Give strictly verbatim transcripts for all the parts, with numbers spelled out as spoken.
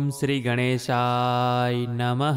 ओम श्री गणेशाय नमः।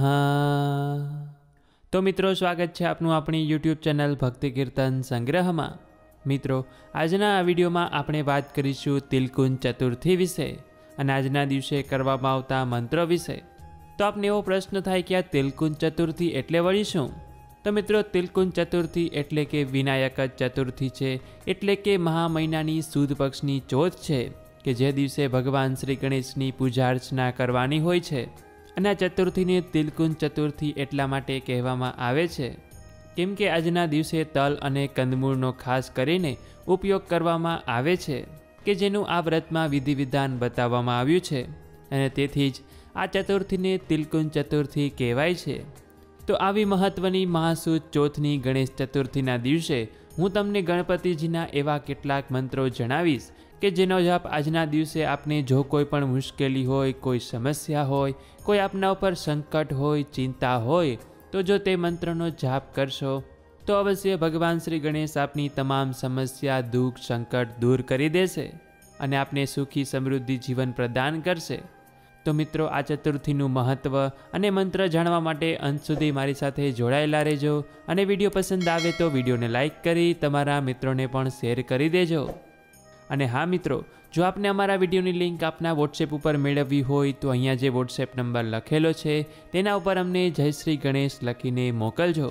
तो मित्रों स्वागत है आपनु अपनी यूट्यूब चैनल भक्ति कीर्तन संग्रह में। मित्रों आजना आ विडियो में आपणे बात करीशुं तिलकुंज चतुर्थी विषे अने आजना दिवसे करवामां आवता मंत्रो विषे। तो आपने एवो प्रश्न थाय कि आ तिलकुंज चतुर्थी एटले वળી शुं? तो मित्रों तिलकुंज चतुर्थी एटले के विनायक चतुर्थी छे, एटले के महा महीनानी सुद पक्षनी चौथ छे कि जे दिवसे भगवान श्री गणेशनी पूजा अर्चना करवानी होय छे। अने आ चतुर्थीने तिलकुंज चतुर्थी एटला माटे कहेवामां आवे छे केम के आजना दिवसे तल अने कंदमूळनो खास करीने उपयोग करवामां आवे छे कि जेनुं आ व्रतमां विधि विधान बताववामां आव्युं छे अने तेथी ज आ चतुर्थीने तिलकुंज चतुर्थी कहेवाय छे। तो आवी महत्वनी महासुद चौथनी गणेश चतुर्थीना दिवसे हूँ तमने गणपतिजीना एवा केटलाक मंत्रो जणावीश कि जेनो जाप आजना दिवसे आपने जो कोई पण मुश्केली होय, कोई समस्या होय, कोई आपना उपर संकट होय, चिंता होय, तो जो ते मंत्रनो जाप करशो तो अवश्य भगवान श्री गणेश आपनी तमाम समस्या दुख संकट दूर करी देशे अने आपने सुखी समृद्धि जीवन प्रदान करशे। तो मित्रों आ चतुर्थीनुं महत्व अने मंत्र जाणवा माटे अंत सुधी मारी साथे जोडायेला रहेजो अने विडियो पसंद आवे तो विडियोने लाइक करी तमारा मित्रोने पण शेर करी देजो। अने हाँ मित्रों जो आपने अमारा विडियोनी लिंक आपना वॉट्सएप पर मेळववी होय तो अहींया जे वॉट्सएप नंबर लखेलो छे तेना उपर अमने जय श्री गणेश लखीने मोकलजो।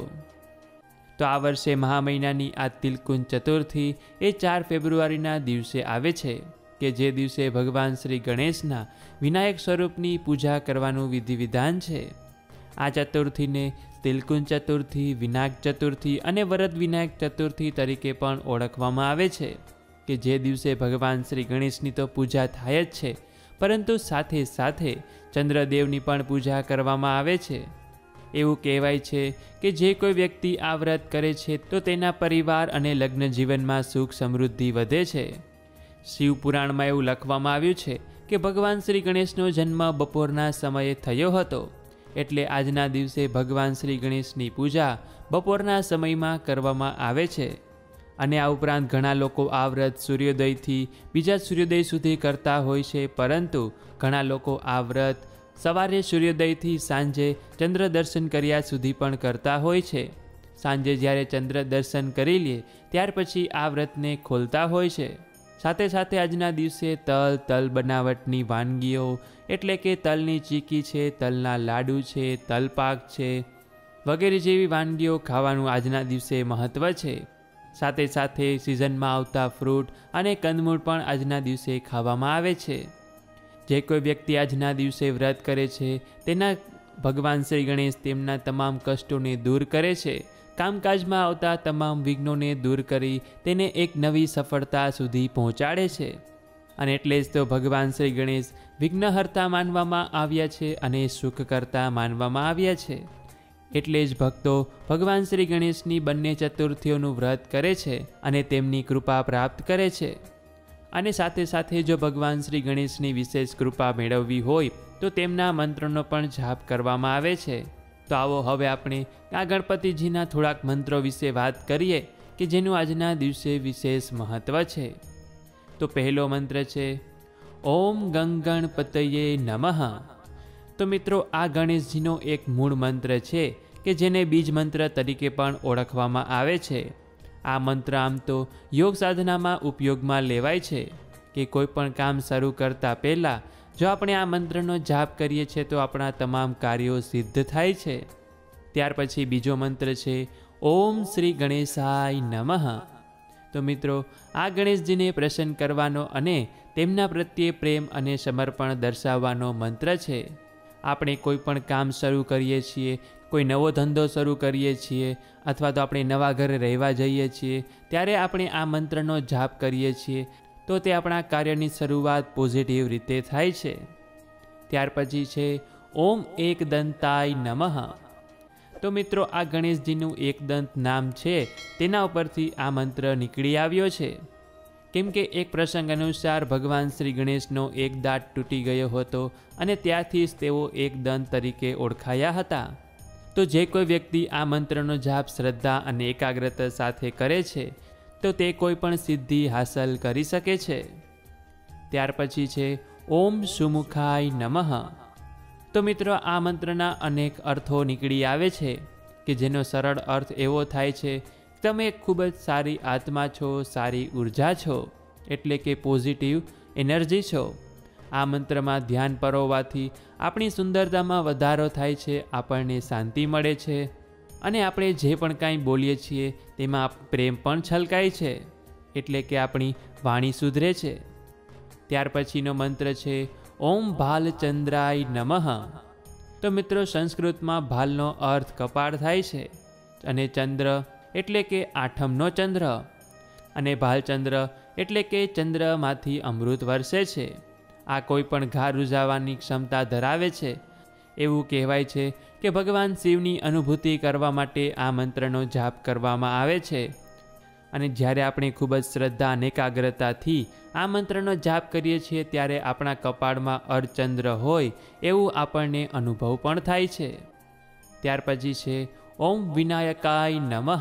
तो आ वर्षे महा महीनानी आ तिलकुंज चतुर्थी ए चार फेब्रुआरीना दिवसे आवे छे कि जे दिवसे भगवान श्री गणेशना विनायक स्वरूपनी पूजा करवानुं विधि विधान छे। आ चतुर्थीने तिलकुंज चतुर्थी, विनायक चतुर्थी अने वरद विनायक चतुर्थी तरीके पण ओळखवामां आवे छे कि जे दिवसे भगवान श्री गणेशनी तो पूजा थाय ज छे परंतु साथे साथे चंद्रदेवनी पण पूजा करवामां आवे छे। एवुं कहेवाय छे कि जे कोई व्यक्ति आ व्रत करे छे तो तेना परिवार अने लग्न जीवनमां सुख समृद्धि वधे छे। शिव पुराणमां एवुं लखवामां आव्युं छे कि भगवान श्री गणेशनो जन्म बपोરના समये थयो हतो एटले आजना दिवसे भगवान श्री गणेशनी पूजा बपोરના समयमां करवामां आवे छे। अने आ उपरांत घणा लोको आ व्रत सूर्योदयथी बीजा सूर्योदय सुधी करता होय छे परंतु घणा लोको आ व्रत सवारे सूर्योदयथी सांजे चंद्र दर्शन कर्या सुधी पण करता होय छे। सांजे ज्यारे चंद्र दर्शन करी ले त्यार पछी आ व्रतने खोलता होय छे। साथे साथे आजना दिवसे तल तल बनावटनी वानगीओ एटले के तलनी चीकी छे, तलना लाडू छे, तलपाक छे वगैरे जेवी वानगीओ खावानुं आजना दिवसे महत्व छे। साथे साथे सीजनमां आवता फ्रूट अने कंदमूळ पण आजना दिवसे खावामां आवे छे। जे कोई व्यक्ति आजना दिवसे व्रत करे छे तेना भगवान श्री गणेश तेमना तमाम कष्टोने दूर करे छे। कामकाजमां आवता तमाम विघ्नोने दूर करी तेने एक नवी सफलता सुधी पहोंचाडे छे अने एटले ज तो भगवान श्री गणेश विघ्नहर्ता मानवामां आव्या छे अने सुखकर्ता मानवामां आव्या छे। एटले ज भक्तो भगवान श्री गणेशनी बंने चतुर्थीओनुं व्रत करे छे अने तेमनी कृपा प्राप्त करे छे। अने साथे साथे जो भगवान श्री गणेशनी विशेष कृपा मेळववी होय तो तेमना मंत्रोनो पण जाप करवामां आवे छे। तो आवो हवे आपणे आ गणपतिजीना थोड़ाक मंत्रो विषे वात करीए कि जेनुं आजना दिवसे विशेष महत्व छे। तो पहेलो मंत्र छे ओम गं गणपतये नमः। तो मित्रों आ गणेशजीनो एक मूळ मंत्र छे कि जेने बीज मंत्र तरीके पण ओळखवामां आवे छे। आ मंत्र आम तो योग साधनामां उपयोगमां लेवाय छे कि कोई पण काम शरू करता पहेला जो आपणे आ मंत्रनो जाप करीए छे तो आपणा तमाम कार्यो सिद्ध थाय छे। त्यार पछी बीजो मंत्र छे ओम श्री गणेशाय नमः। तो मित्रों आ गणेशजीने प्रसन्न करवानो अने तेमना प्रत्ये प्रेम अने समर्पण दर्शाववानो मंत्र छे। આપણે કોઈ પણ કામ શરૂ કરીએ છીએ, કોઈ નવો ધંધો શરૂ કરીએ છીએ અથવા તો આપણે નવા ઘરે રહેવા જઈએ છીએ ત્યારે આપણે આ મંત્રનો જાપ કરીએ છીએ તો તે આપણા કાર્યની શરૂઆત પોઝિટિવ રીતે થાય છે। ત્યાર પછી છે ઓમ एकदंताय नमः। તો મિત્રો આ ગણેશજીનું एकदंत નામ છે તેના ઉપરથી આ મંત્ર નીકળી આવ્યો છે केम के एक प्रसंग अनुसार भगवान श्री गणेशनो एक दांत तूटी गयो हतो अने त्यारथी ज तेओ एक दंत तरीके ओळखाया हता। तो जे कोई व्यक्ति आ मंत्रनो जाप श्रद्धा अने एकाग्रता साथे करे छे तो ते कोई पण सिद्धि हासिल करी सके छे। त्यार पछी छे ओम सुमुखाय नमः। તો મિત્રો આ મંત્રના અનેક અર્થો નીકળી આવે છે કે જેનો સરળ અર્થ એવો થાય છે, તમે ખૂબ જ સારી આત્મા છો, સારી ઉર્જા છો, એટલે કે પોઝિટિવ એનર્જી છો. આ મંત્રમાં ધ્યાન પરોવવાથી આપણી સુંદરતામાં વધારો થાય છે, આપણને શાંતિ મળે છે અને આપણે જે પણ કાંઈ બોલીએ છીએ તેમાં પ્રેમ પણ છલકાય છે, એટલે કે આપણી વાણી સુધરે છે. ત્યાર પછીનો મંત્ર છે ઓમ ભાલચંદ્રાય નમઃ. તો મિત્રો સંસ્કૃતમાં ભાલનો અર્થ કપાળ થાય છે અને ચંદ્ર એટલે કે આઠમનો ચંદ્ર અને ભાલચંદ્ર એટલે કે ચંદ્રમાંથી અમૃત વરસે છે. આ કોઈ પણ ઘા રૂઝાવવાની ક્ષમતા ધરાવે છે. એવું કહેવાય છે કે ભગવાન શિવની અનુભૂતિ કરવા માટે આ મંત્રનો જાપ કરવામાં આવે છે અને જ્યારે આપણે ખૂબ જ શ્રદ્ધા અને એકાગ્રતાથી આ મંત્રનો જાપ કરીએ છીએ ત્યારે આપણા કપાળમાં અર્ધચંદ્ર હોય એવું આપણને અનુભવ પણ થાય છે. ત્યાર પછી છે ઓમ વિનાયકાય નમઃ.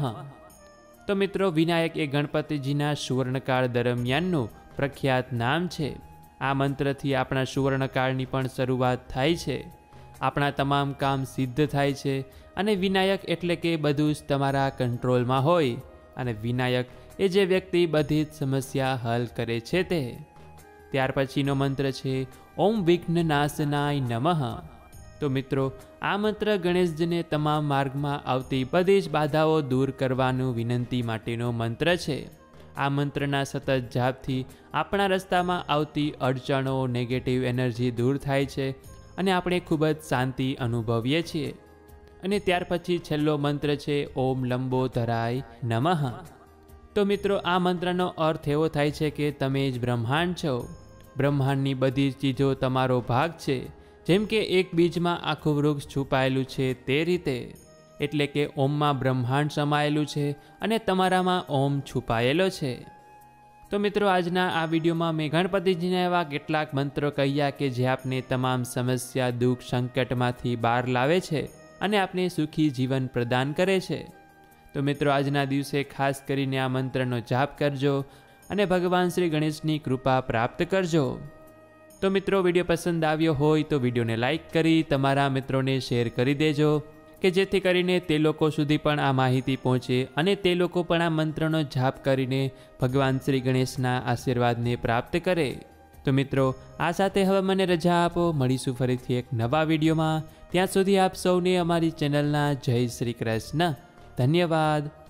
તો મિત્રો વિનાયક એ ગણપતિજીના સુવર્ણકાળ દરમિયાનનું પ્રખ્યાત નામ છે. આ મંત્રથી આપણા સુવર્ણકાળની પણ શરૂઆત થાય છે. આપણા તમામ કામ સિદ્ધ થાય છે અને વિનાયક એટલે કે બધું જ તમારા કંટ્રોલમાં હોય અને વિનાયક એ જે વ્યક્તિ બધી જ સમસ્યા હલ કરે છે તે. ત્યાર પછીનો મંત્ર છે ઓમ વિઘ્નનાશનાય નમઃ. તો મિત્રો આ મંત્ર ગણેશજીને તમામ માર્ગમાં આવતી બધી જ બાધાઓ દૂર કરવાનું વિનંતી માટેનો મંત્ર છે. આ મંત્રના સતત જાપથી આપણા રસ્તામાં આવતી અડચણો, નેગેટિવ એનર્જી દૂર થાય છે અને આપણે ખૂબ જ શાંતિ અનુભવીએ છીએ. અને ત્યાર પછી છેલ્લો મંત્ર છે ઓમ લંબોદરાય નમઃ. તો મિત્રો આ મંત્રનો અર્થ એવો થાય છે કે તમે જ બ્રહ્માંડ છો. બ્રહ્માંડની બધી જ ચીજો તમારો ભાગ છે. જેમ કે એક બીજમાં આખું વૃક્ષ છુપાયેલું છે તે રીતે, એટલે કે ઓમમાં બ્રહ્માંડ સમાયેલું છે અને તમારામાં ઓમ છુપાયેલો છે. તો મિત્રો આજના આ વિડીયોમાં મેં ગણપતિજીના એવા કેટલાક મંત્રો કહ્યા કે જે આપને તમામ સમસ્યા, દુઃખ, સંકટમાંથી બહાર લાવે છે અને આપને સુખી જીવન પ્રદાન કરે છે. તો મિત્રો આજના દિવસે ખાસ કરીને આ મંત્રનો જાપ કરજો અને ભગવાન શ્રી ગણેશની કૃપા પ્રાપ્ત કરજો. તો મિત્રો વિડીયો પસંદ આવ્યો હોય તો વિડીયોને લાઈક કરી તમારા મિત્રોને શેર કરી દેજો કે જેથી કરીને તે લોકો સુધી પણ આ માહિતી પહોંચે અને તે લોકો પણ આ મંત્રનો જાપ કરીને ભગવાન શ્રી ગણેશના આશીર્વાદને પ્રાપ્ત કરે. તો મિત્રો આ સાથે હવે મને રજા આપો. મળીશું ફરીથી એક નવા વિડીયોમાં. ત્યાં સુધી આપ સૌને અમારી ચેનલના જય શ્રી કૃષ્ણ. ધન્યવાદ.